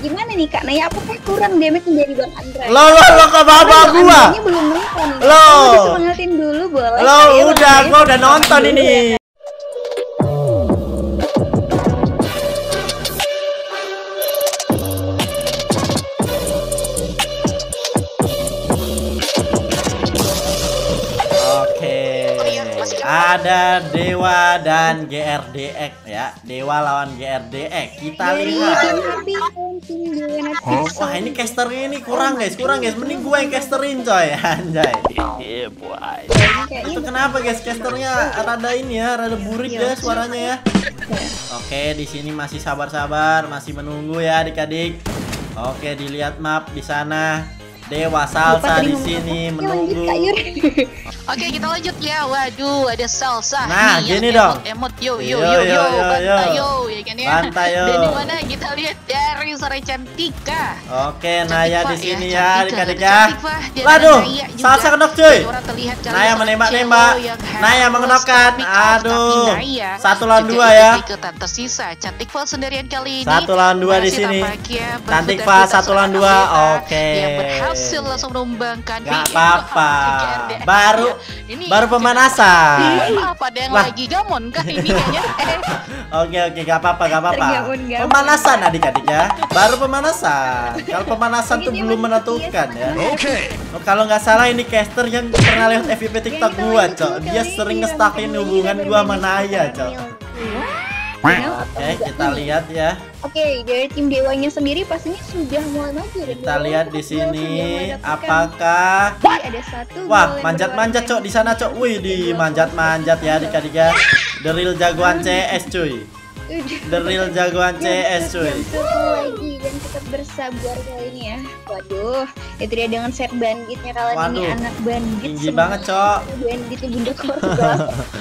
Gimana nih Kak Naya, apakah kurang damage menjadi Bang Andra? Lo ke bawah gua. Ini belum nonton. Lo semangatin dulu boleh. Lo udah, gua udah nonton ini. Ada Dewa dan GRDX ya. Dewa lawan GRDX. Kita lihat. Wah, ini casternya ini kurang guys, Mending gue yang casterin coy. Anjay. Itu kenapa guys, casternya rada ini ya, rada burik ya suaranya ya. Oke, di sini masih sabar-sabar, masih menunggu ya adik-adik. Oke, dilihat map di sana. Dewa Salsa di sini menunggu. Oke, kita lanjut ya. Waduh, ada Salsa. Nah, nih, gini dong. Emot yo, bantai yo, ya kan ya. Bantai yo. Dan di mana kita lihat dari Sore Cantika. Oke, Naya di sini ya, adik-adik ya. Cantik, Waduh, Salsa kenok cuy. Naya menembak-nembak. Naya mengenokkan. Aduh. 1 lawan 2 ya. Tersisa Cantik Val sendirian kali ini. 1 lawan 2 di sini. Cantik Val 1 lawan 2. Oke. Yang berhasil langsung menumbangkan. Gak apa-apa. Baru pemanasan. Apa ada yang lagi gamon kah ini kayaknya? Oke, gak apa-apa. Pemanasan adik-adik ya. Baru pemanasan. Kalau pemanasan tuh belum menentukan ya. Oke. Kalau nggak salah ini caster yang pernah lihat FYP TikTok gua, Cok. Dia sering ngestakin hubungan gua sama Naya, Cok. Oke, kita lihat ya. Oke, dari tim Dewanya sendiri pastinya sudah mulai maju. Kita lihat di sini apakah ada satu. Wah, manjat-manjat Cok di sana, Cok. Wih, di manjat-manjat ya adik-adik ya. The real jagoan CS, cuy. The real jagoan CS, cuy. Lagi dan tetap bersabar kali ini ya. Waduh, itu dia dengan set banditnya kalian ini anak bandit. Tinggi banget, Cok. Banditnya Bunda Korban.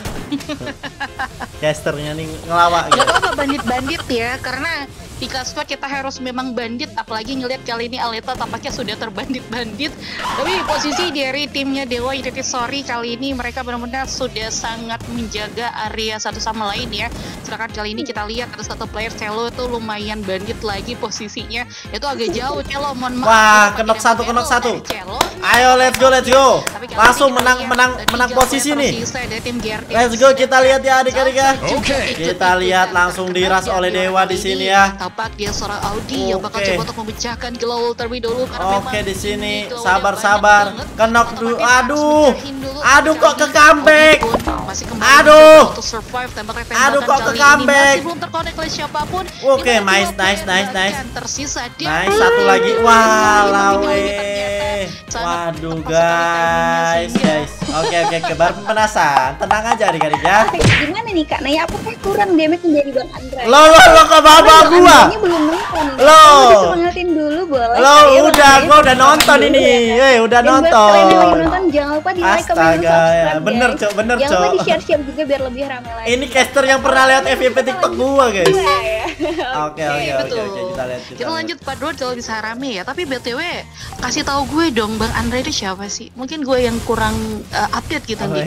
Casternya nih ngelawak gitu. Gak apa-apa bandit-bandit ya, karena di Kaspa kita harus memang bandit, apalagi ngelihat kali ini Aleta tampaknya sudah terbandit-bandit. Tapi posisi dari timnya Dewa United Sorry kali ini mereka benar-benar sudah sangat menjaga area satu sama lain ya. Sedangkan kali ini kita lihat ada satu player Celo itu lumayan bandit lagi posisinya. Itu agak jauh Celo, mohon maaf. Wah, kenok satu. Ayo let's go. Langsung menang posisi nih. Let's go, kita lihat ya adik-adik ya. Oke. Kita lihat langsung diras oleh Dewa di sini ya. Tampak dia seorang Audi yang bakal coba untuk memecahkan Glowal terlebih dulu. Oke, di sini sabar. Kenok dulu. Aduh kok ke comeback. Aduh kok ke comeback. Belum terkonek oleh siapapun. Oke, nice. Tersisa nice, satu lagi. Walau waduh guys. Oke, baru pemanasan. Tenang aja adik-adik ya. Gimana nih Kak Naya, apakah kurang damage menjadi Bang Andra? Lo ke bawah gua. Ini belum nonton. Lo semangatin dulu boleh. Lo gua udah nonton ini. Udah nonton. Jangan lupa di like, comment, Astaga, ya. Bener Cok. Jangan lupa di share juga biar lebih ramai lagi. Ini caster yang pernah lihat FYP TikTok gua guys. Oke, kita lanjut part 2 kalau bisa rame ya. Tapi BTW kasih tahu gue dong Bang Andra itu siapa sih? Mungkin gue yang kurang update gitu nih.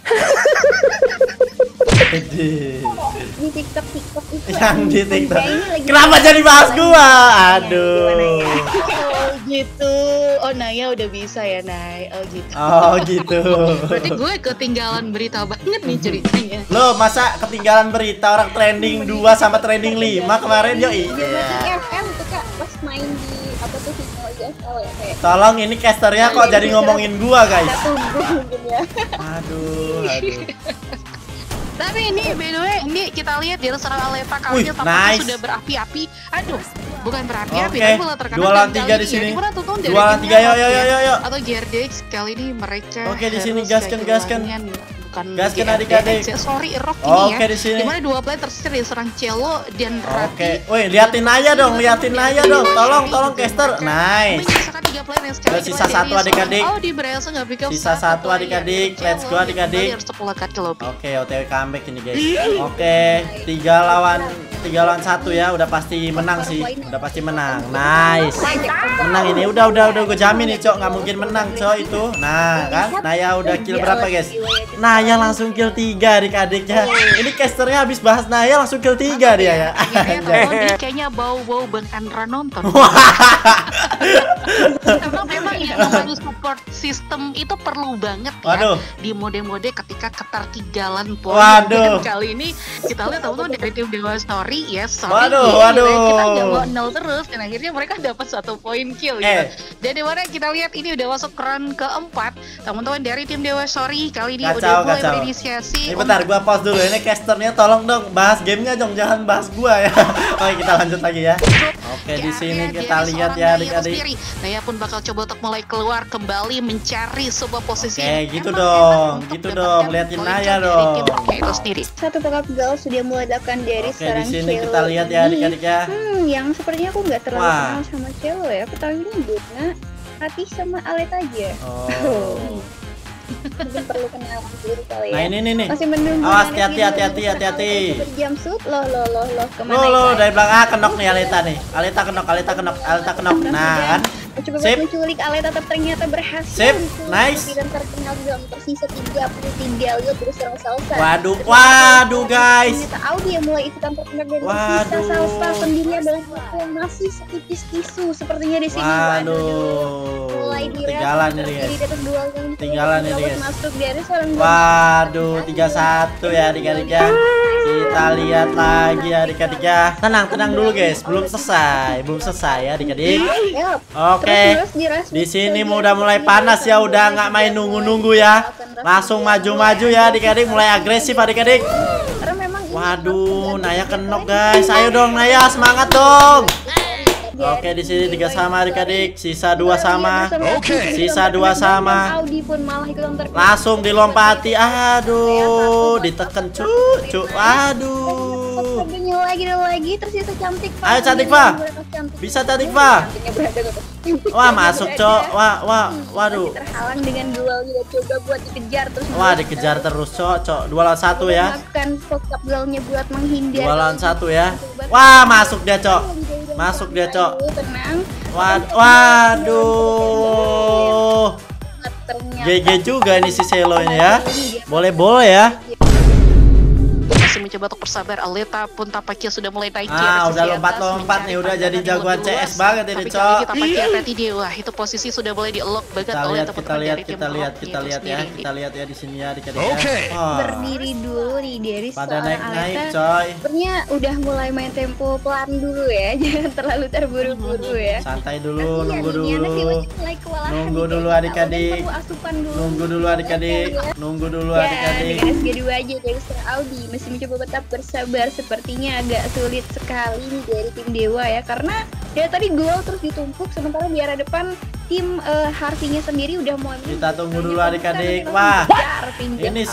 Di TikTok itu. Yang di TikTok. Kenapa jadi bahas gua? Aduh. Oh gitu. Oh Naya udah bisa ya Nay. Oh gitu. Berarti gue ketinggalan berita banget nih ceritanya. Lo masa ketinggalan berita orang trending 2 sama trending 5 kemarin yoi. FM tuh Kak pas main di apa tuh ISL ya kayak. Tolong ini casternya kok jadi ngomongin gua guys. Aduh. Tapi ini by the way, ini kita lihat di serang Aleta kali ini tampaknya sudah berapi-api. Aduh, bukan berapi-api, tapi malah terkena 2 lawan 3 di sini. 2 lawan 3, yuk. Atau GRDX kali ini mereka. Oke, di sini gaskan. Gaskan adik-adik. Sorry, Rock ini ya. Oke, di sini. Dimana 2 player tersisir serang Celo dan Rati. Oke, woi, liatin Naya dong. Tolong caster. Nice. Sisa 1 adik-adik. Oh, di berhasil nggak pick up. Sisa 1 adik-adik. Let's go adik-adik. Harus 10 cut ke lobby. Oke, OTW comeback ini guys. Oke, 3 lawan 3 lawan 1 ya, udah pasti menang sih. Udah pasti menang. Nice. Menang ini. Udah gue jamin nih, Cok. Nggak mungkin menang, Cok itu. Nah, kan? Naya udah kill berapa, guys? Naya langsung kill 3 adik-adiknya. Ini casternya habis bahas Naya langsung kill 3 dia ya. Ini kayaknya bau-bau Bang Andra nonton. Karena memang ya namanya support system itu perlu banget ya di mode-mode ketika ketertinggalan poin. Dan kali ini kita lihat teman-teman dari tim Dewa Story ya, kita nggak mau 0 terus dan akhirnya mereka dapat 1 poin kill ya. Dan dimana kita lihat ini udah masuk round keempat, teman-teman dari tim Dewa Story kali ini udah mulai berinisiasi. Ini bentar, gua pause dulu. Ini casternya tolong dong bahas gamenya dong, jangan bahas gua ya. Oke, kita lanjut lagi ya. Oke, di sini kita lihat ya adik-adik. Naya pun bakal coba untuk mulai keluar kembali mencari sebuah posisi. Oke, gitu dong. Liatin Naya dong. Satu backup girl sudah mulai dilakukan dari sekarang. Oke, di sini kita lihat ya adik-adik ya. Yang sepertinya aku nggak terlalu kenal sama Celo ya. Aku tahu ini Duna, Hati sama Alet aja. Mungkin perlu kenal dulu kali ya. Nah ini. Masih menunggu. Awas, hati-hati. Berjamsut kemana? Loh, dari belakang kenok nih Aleta nih. Aleta kenok. Nah, kan. Coba menculik Aleta ternyata berhasil. Sip, nice. Dan terkenal yang tersisa 33 lihat terus serang Salsa. Waduh guys. Ternyata Audi yang mulai ikutan terkena dan tersisa Salsa sendiri adalah satu yang masih setipis tisu sepertinya di sini. Mulai tinggalan ini guys. Tinggalan ini guys. Masuk dari seorang. 3-1 ya adik-adik ya. Kita lihat lagi adik-adik ya. Tenang dulu guys, belum selesai ya adik-adik. Oke, di sini udah mulai panas ya, udah nggak main nunggu ya, langsung maju ya adik-adik, mulai agresif adik-adik. Waduh, Naya kenok guys, ayo dong Naya, semangat dong. Oke, di sini 3 sama adik-adik, sisa 2 sama. Langsung dilompati, aduh, diteken cu, aduh. Lagi tersisa Cantik Pak. Ayo Cantik Pak. Bisa Cantik Pak. Wah, masuk, Cok. Waduh. Terhalang dengan duel juga, coba buat dikejar terus. Wah, dikejar terus, Cok. 2 lawan 1 ya. Makan focus duelnya buat menghindar. 2 lawan 1 ya. Wah, masuk dia, Cok. Tenang. Waduh. GG juga ini si Selo ini ya. Boleh ya. Masih mencoba untuk bersabar. Aleta pun tampaknya sudah mulai naik. Udah lompat nih, udah jadi jagoan CS banget ini, Cok. Tampaknya tadi Dewa itu posisi sudah mulai di-lock banget oleh teman-teman dari tim. Kita lihat ya di sini ya adik-adik. Berdiri dulu nih dari pada naik, coy. Sebenarnya udah mulai main tempo pelan dulu ya, jangan terlalu terburu-buru ya. Santai dulu, nunggu dulu adik-adik. Nunggu dulu adik-adik. Dengan SG2 aja dari Audi masih mencoba tetap bersabar, sepertinya agak sulit sekali nih dari tim Dewa ya, karena dari tadi duel terus ditumpuk, sementara di arah depan tim Harvey-nya sendiri udah mau. Kita tunggu dulu adik-adik. Wah, ini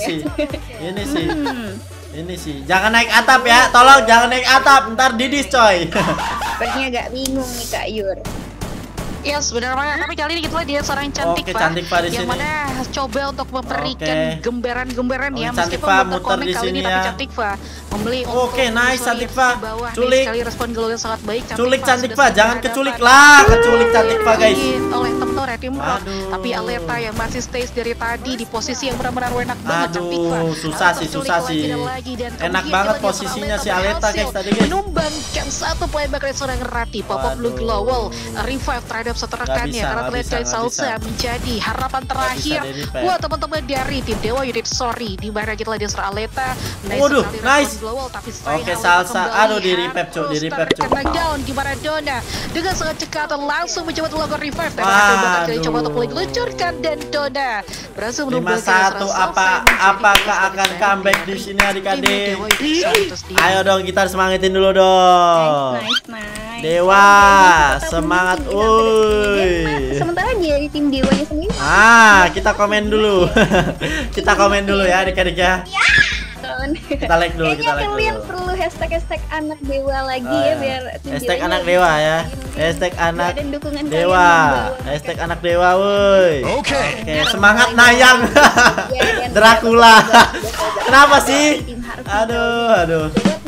sih jangan naik atap ya, tolong jangan naik atap, ntar didis coy. Sepertinya agak bingung nih Kak Yur. Ya sebenarnya, tapi kali ini kita lihat dia seorang Cantik Pak, yang mana coba untuk memberikan gembaran-gembaran ya, meskipun berkonek kali ini, tapi Cantik Pak membeli. Nice Cantik Pak, culik sekali respon gol yang sangat baik. Culik Cantik Pak, jangan keculik lah, keculik Cantik Pak guys. Oleh teman-teman ya tim Rock, tapi Aleta yang masih stays dari tadi di posisi yang benar-benar enak banget. Cantik Pak, susah sih. Enak banget posisinya si Aleta guys tadi guys. Menumbangkan 1 poin bakal seorang Rati. Pop-up Blue Global revive terhadap satu rekannya, karena terlihat guys Salsa menjadi harapan terakhir buat teman-teman dari tim Dewa Unit Story, di mana kita lihat serang Aleta. Nice. Oke, Salsa, aduh di revive cuk. Karena down di Maradona dengan sangat cekatan langsung mencoba untuk melakukan revive, dan akan coba untuk meluncurkan, dan Dona berhasil menumbangkan 5-1. Apakah akan comeback di sini adik-adik? Ayo dong, kita semangatin dulu dong. Nice. Dewa, semangat, Sementara dia di tim Dewanya sendiri. Kita komen dulu. Kita komen dulu ya adik-adik ya. Kita like dulu. Kalian perlu hashtag anak Dewa lagi ya, biar hashtag anak Dewa ya. Hashtag anak Dewa. Hashtag anak Dewa, woi. Oke, semangat Nayang. Dracula. Kenapa sih? Aduh.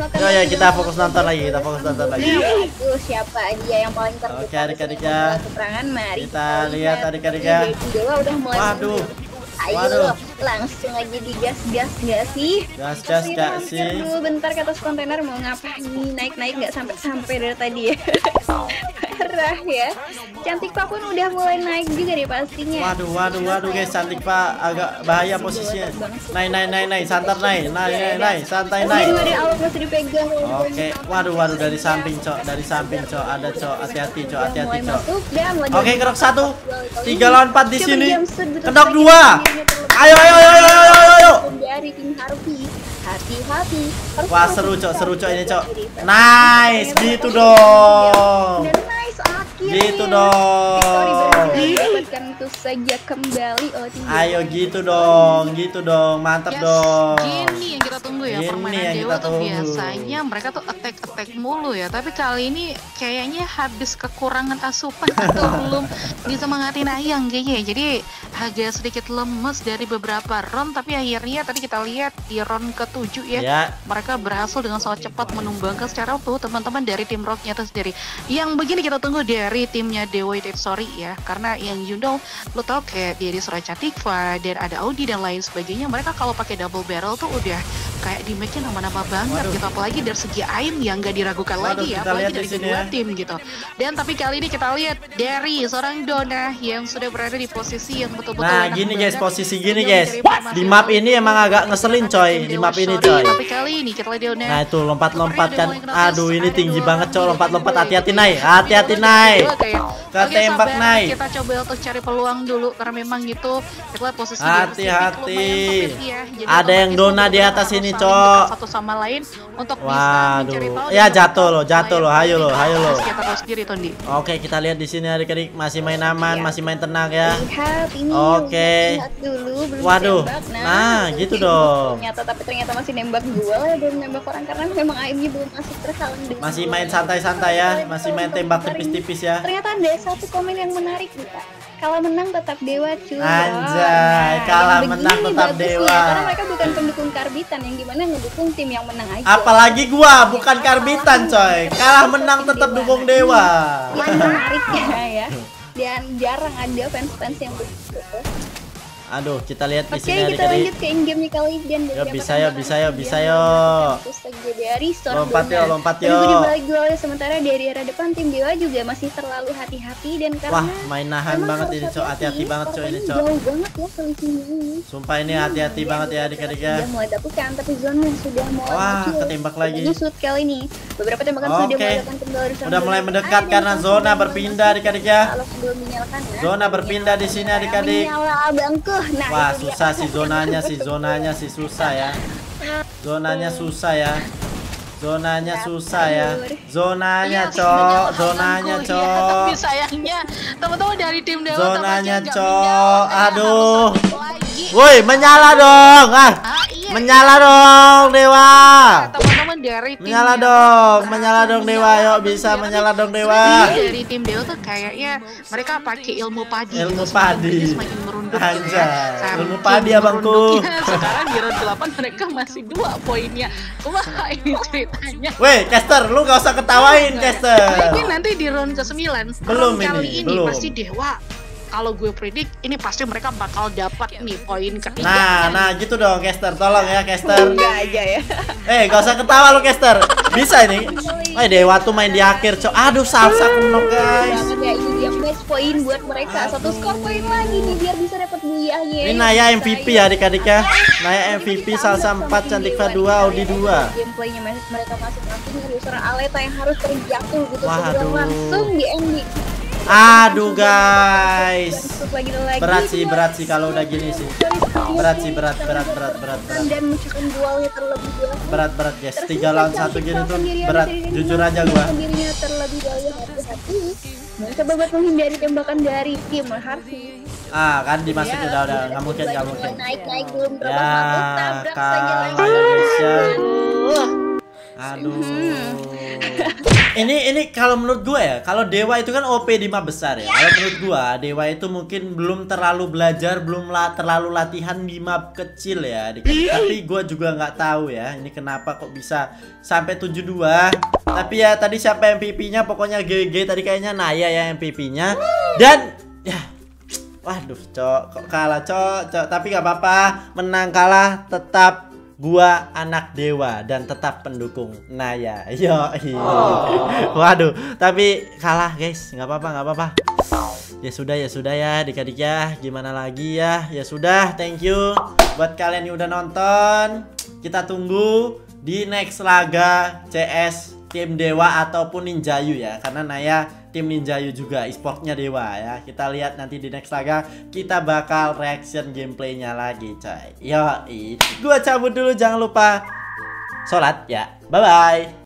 makan. Oh ya, kita fokus nonton lagi, kita fokus nonton lagi. Itu siapa dia yang paling terbuka? Oke, adik-adik ya. Keterangan, mari Kita lihat adik-adik ya. Dewa udah mulai. Waduh. Ayo, Waduh. langsung aja digas-gas nggak sih? Gas-gas nggak sih? Dulu bentar ke atas kontainer mau ngapain? Naik-naik nggak sampai dari tadi ya. Parah ya. Cantik Pak pun udah mulai naik juga deh pastinya. Waduh guys, Cantik Pak agak bahaya posisinya. Naik, santai naik, santai naik. Aduh, ada awak masih dipegang. Oke, waduh dari samping cok, ada cok, hati-hati cok. Oke, kedok 1, 3 lawan 4 di sini. Kedok 2. Ayo. Dari tim Harvey. Hati-hati. Wah, seru cok ini cok. Nice, gitu dong. Dan nice akhirnya. Gitu dong. Dapatkan itu saja kembali. Oh, tidak. Ayo gitu dong, mantap dong. Gini yang kita tunggu ya, Gini permainan yang Dewa kita tuh tunggu. biasanya mereka tuh attack mulu ya. Tapi kali ini kayaknya habis kekurangan asupan atau belum bisa mengatin ayang kayaknya. Jadi agak sedikit lemes dari beberapa round, tapi akhirnya tadi kita lihat di round ke-7 ya, mereka berhasil dengan sangat cepat menumbangkan secara utuh teman-teman dari tim Rock-nya itu sendiri. Yang begini kita tunggu dari timnya Dewa United Sorry ya, karena yang lo tau kayak dari Soraya Tikva dan ada Audi dan lain sebagainya, mereka kalau pakai double barrel tuh udah kayak di make-nya nama-nama banget gitu, apalagi dari segi aim yang gak diragukan lagi ya, apalagi dari kedua tim gitu. Dan tapi kali ini kita lihat dari seorang Dona yang sudah berada di posisi yang betul-betul Nah, gini guys, posisi gini guys. Di map ini emang agak ngeselin coy, di map ini coy. Tapi kali ini kita lihat Dona. Nah, itu lompat-lompat kan. Aduh, ini tinggi banget coy, lompat-lompat. Hati-hati naik. Ketembak naik. Kita coba untuk cari peluang dulu karena memang gitu kita lihat posisi hati-hati. Ada yang Dona di atas ini cok. Satu sama lain untuk waduh. bisa mencari tahu. Ya jatuh loh. Ayo lo. Kita tahu sendiri Tondi. Oke, kita lihat di sini adik-adik masih main aman, masih main tenang ya. Lihat ini. Oke. Dulu, waduh. ditembak. Nah, gitu dong. Ternyata masih nembak gua dan nembak orang karena memang aimnya belum masuk terhalang. Masih main santai-santai ya, masih main tembak tipis-tipis ya. Ternyata ada satu komen yang menarik nih Kak. Kalah menang tetap Dewa cuy. Anjay, kalah menang tetap Dewa. Karena mereka bukan pendukung Karbitan yang gimana ngedukung tim yang menang aja. Apalagi gua bukan Karbitan coy. Kalah menang tetap dukung Dewa. Yang menariknya ya. Dan jarang ada fans-fans yang begitu. Aduh, kita lihat di Oke, sini kita lanjut ke in-game nih kali dan bisa yuk. Lompat yo. Di balik gol sementara dari arah depan tim Dewa juga masih terlalu hati-hati dan karena wah, main nahan banget ini cok, hati-hati banget cok ini cok. Jauh banget ya selisihnya ini. Sumpah ini hati-hati banget ya adik-adik ya. Sudah mulai dapatkan tapi zona sudah mulai wah, ketembak lagi. Ini shoot kali ini. Beberapa tembakan sudah mulai kembali. Udah mulai mendekat karena zona berpindah adik-adik ya. Kalau sebelum menyalakan ya. Zona berpindah di sini adik-adik. Nah, wah, susah sih zonanya sih susah ya. Zonanya susah ya. Zonanya cok. Tapi sayangnya teman-teman dari tim Dewa zonanya cok. Aduh. Woi, menyala dong. Menyala dong Dewa. Teman-teman dari tim menyala dong Dewa. Yuk bisa menyala dong Dewa. Dari tim Dewa tuh kayaknya mereka pakai ilmu padi. Semakin merunduk. Anjay. Ilmu padi abangku. Sekarang di round 8 mereka masih 2 poinnya. Wah, ini ceritanya. Weh, Caster, lu gak usah ketawain, Caster. Mungkin nanti di round ke-9. Belum kali ini, ini belum. pasti Dewa. Kalau gue predik ini pasti mereka bakal dapat nih poin ketiga. Nah gitu dong Caster, tolong ya Caster. Enggak aja ya. Gak usah ketawa lu Caster. Bisa ini. Dewa tuh main di akhir, cok. Aduh, salsa knock guys. Ya, ini dia match poin buat mereka. Satu skor poin lagi nih biar bisa dapat buyahnya. Ini Naya MVP ya adik-adik ya. Naya MVP, salsa 4, Cantikva 2, Audi 2. Gameplaynya mereka masing-masing dari seorang Aleta yang harus terjatuh gitu. Waduh. Langsung di ending. Aduh guys. Berat sih kalau udah gini sih. Berat. Dan mencetak dualnya terlebih dahulu. Berat guys. 3 lawan 1 gini tuh berat. Jujur aja gua. Sendirinya terlebih dahulu hati-hati. Mencoba buat menghindari tembakan dari tim Harvey. Kan dimasuk udah nggak mungkin. Naik belum Ya, tabrak saja kalah ya guys ya. Uh. Aduh. Ini kalau menurut gue ya, kalau Dewa itu kan OP di map besar ya. Kalau menurut gue, Dewa itu mungkin belum terlalu belajar, belum terlalu latihan di map kecil ya. Tapi gue juga nggak tahu ya, ini kenapa kok bisa sampai 72. Tapi ya tadi siapa MVP-nya? Pokoknya GG tadi kayaknya Naya ya MVP-nya. Dan ya, waduh, cok, kok kalah, cok. Tapi nggak apa-apa, menang kalah tetap gua anak Dewa dan tetap pendukung Naya. Yo, waduh, tapi kalah guys, nggak apa-apa. Ya sudah ya, adik-adik ya, gimana lagi ya? Ya sudah, thank you buat kalian yang udah nonton. Kita tunggu di next laga CS tim Dewa ataupun Ninjayu ya, karena Naya tim Ninjayu juga, e-sportnya Dewa ya. Kita lihat nanti di next laga, kita bakal reaction gameplaynya lagi coy. Yoi, gua cabut dulu, jangan lupa sholat ya, bye bye.